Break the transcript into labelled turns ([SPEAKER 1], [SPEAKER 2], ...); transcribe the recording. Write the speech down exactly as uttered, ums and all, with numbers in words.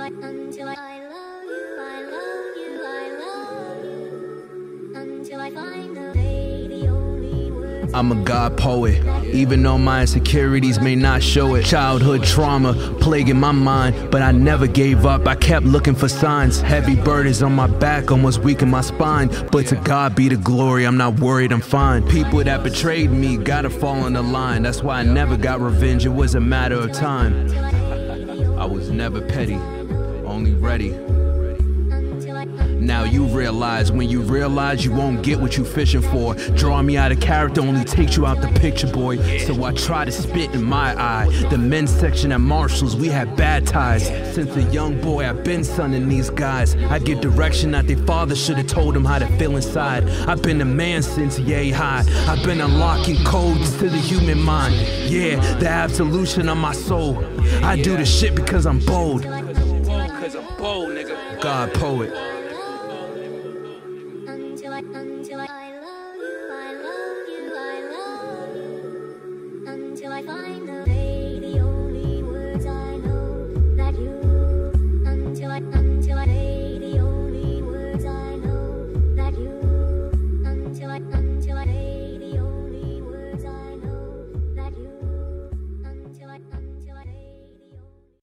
[SPEAKER 1] I, until I, I love you, I love you, I love you, until I find the day, the only words.
[SPEAKER 2] I'm a God poet, even though my insecurities may not show it. Childhood trauma plaguing my mind, but I never gave up, I kept looking for signs. Heavy burdens on my back, almost weaken my spine, but to God be the glory, I'm not worried, I'm fine. People that betrayed me gotta fall in the line, that's why I never got revenge, it was a matter of time. I was never petty, only ready. Now you realize, when you realize you won't get what you fishing for. Drawing me out of character only takes you out the picture, boy. So I try to spit in my eye. The men's section at Marshalls, we had bad ties. Since a young boy, I've been sunning these guys. I give direction that their father should have told them how to feel inside. I've been a man since yay high. I've been unlocking codes to the human mind. Yeah, the absolution of my soul. I do the shit because I'm bold. Cause I'm bold, nigga. God poet.